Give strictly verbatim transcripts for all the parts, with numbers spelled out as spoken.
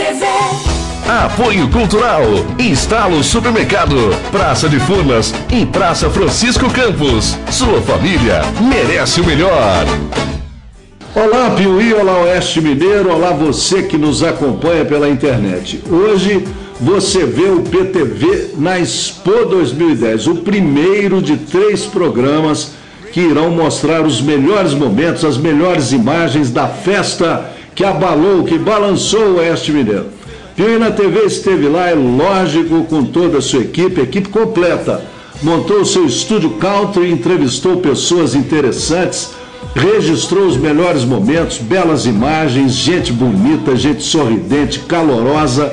V. Apoio Cultural, Instalo Supermercado, Praça de Furnas e Praça Francisco Campos. Sua família merece o melhor. Olá Piuí, olá Oeste Mineiro, olá você que nos acompanha pela internet. Hoje você vê o P T V na Expo dois mil e dez, o primeiro de três programas que irão mostrar os melhores momentos, as melhores imagens da festa que abalou, que balançou o Oeste Mineiro. Piuí na T V esteve lá, é lógico, com toda a sua equipe, equipe completa. Montou o seu estúdio country, entrevistou pessoas interessantes, registrou os melhores momentos, belas imagens, gente bonita, gente sorridente, calorosa.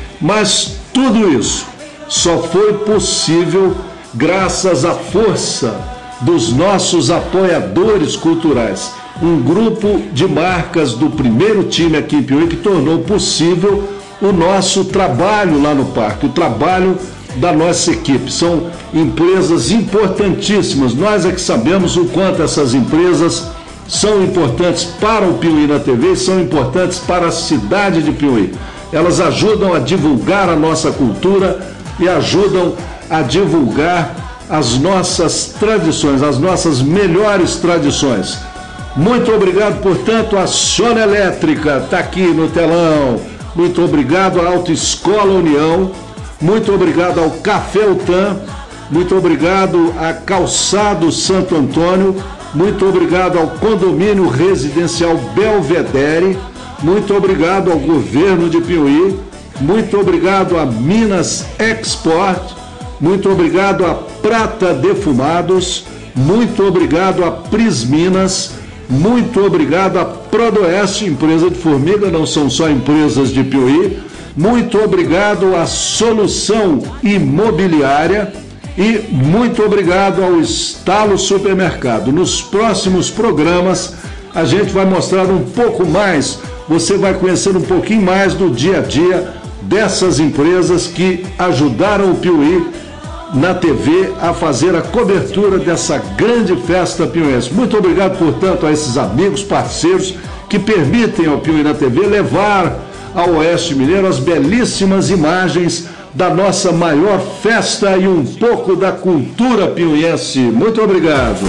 Mas tudo isso só foi possível graças à força dos nossos apoiadores culturais. Um grupo de marcas do primeiro time aqui em Piuí que tornou possível o nosso trabalho lá no parque, o trabalho da nossa equipe. São empresas importantíssimas, nós é que sabemos o quanto essas empresas são importantes para o Piuí na T V, são importantes para a cidade de Piuí. Elas ajudam a divulgar a nossa cultura e ajudam a divulgar as nossas tradições, as nossas melhores tradições. Muito obrigado, portanto, à Sona Elétrica, está aqui no telão. Muito obrigado à Autoescola União, muito obrigado ao Café Utan, muito obrigado a Calçado Santo Antônio, muito obrigado ao Condomínio Residencial Belvedere, muito obrigado ao Governo de Piuí, muito obrigado a Minas Export, muito obrigado a Prata Defumados, muito obrigado a Prisminas, muito obrigado a Prodoeste, empresa de formiga, não são só empresas de Piuí. Muito obrigado à Solução Imobiliária e muito obrigado ao Instalo Supermercado. Nos próximos programas a gente vai mostrar um pouco mais, você vai conhecer um pouquinho mais do dia a dia dessas empresas que ajudaram o Piuí na T V a fazer a cobertura dessa grande festa piuiense. Muito obrigado, portanto, a esses amigos, parceiros que permitem ao Piuí na T V levar ao Oeste Mineiro as belíssimas imagens da nossa maior festa e um pouco da cultura piuiense. Muito obrigado.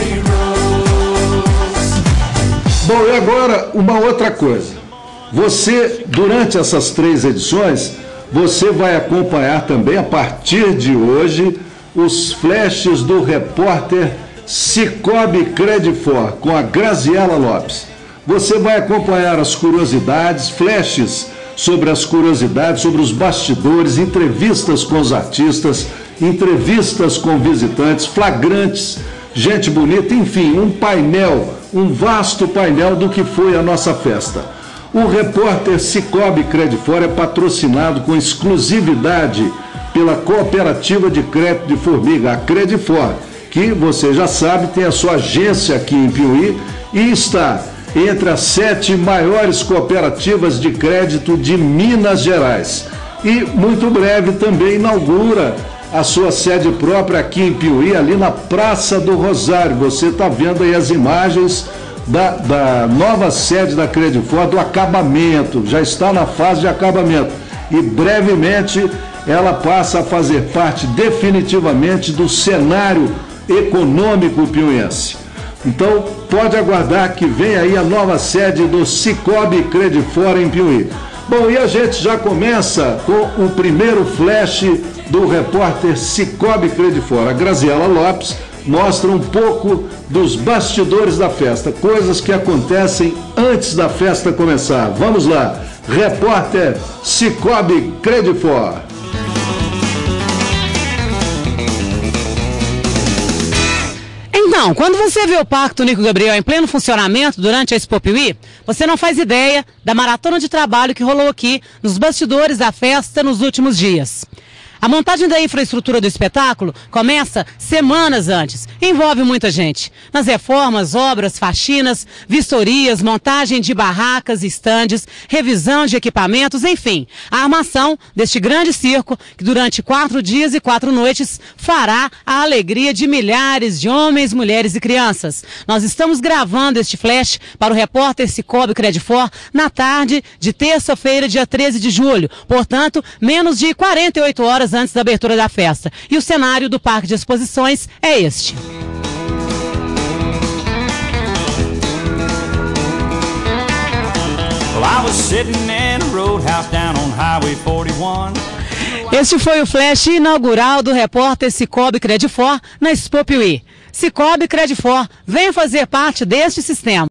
Bom, e agora uma outra coisa. Você, durante essas três edições, você vai acompanhar também, a partir de hoje, os flashes do repórter Cicobi Credifor, com a Graziela Lopes. Você vai acompanhar as curiosidades, flashes sobre as curiosidades, sobre os bastidores, entrevistas com os artistas, entrevistas com visitantes, flagrantes, gente bonita, enfim, um painel, um vasto painel do que foi a nossa festa. O repórter Cicobi Credifor é patrocinado com exclusividade pela Cooperativa de Crédito de Formiga, a Credifor, que você já sabe, tem a sua agência aqui em Piuí e está entre as sete maiores cooperativas de crédito de Minas Gerais. E muito breve também inaugura a sua sede própria aqui em Piuí, ali na Praça do Rosário. Você está vendo aí as imagens Da, da nova sede da Credifor, do acabamento, já está na fase de acabamento e brevemente ela passa a fazer parte definitivamente do cenário econômico piuiense. Então pode aguardar que vem aí a nova sede do Cicobi Credifor em Piuí. Bom, e a gente já começa com o primeiro flash do repórter Cicobi Credifor. A Graziela Lopes mostra um pouco dos bastidores da festa, coisas que acontecem antes da festa começar. Vamos lá, repórter Cicobi Credifor. Então, quando você vê o Parque Tonico Gabriel em pleno funcionamento durante a Expo Piuí, você não faz ideia da maratona de trabalho que rolou aqui nos bastidores da festa nos últimos dias. A montagem da infraestrutura do espetáculo começa semanas antes. Envolve muita gente. Nas reformas, obras, faxinas, vistorias, montagem de barracas, estandes, revisão de equipamentos, enfim. A armação deste grande circo, que durante quatro dias e quatro noites fará a alegria de milhares de homens, mulheres e crianças. Nós estamos gravando este flash para o repórter Cicobi Credifor na tarde de terça-feira, dia treze de julho. Portanto, menos de quarenta e oito horas antes da abertura da festa. E o cenário do Parque de Exposições é este. Este foi o flash inaugural do repórter Cicobi Credifor na Expo Piuí. Cicobi Credifor, venha fazer parte deste sistema.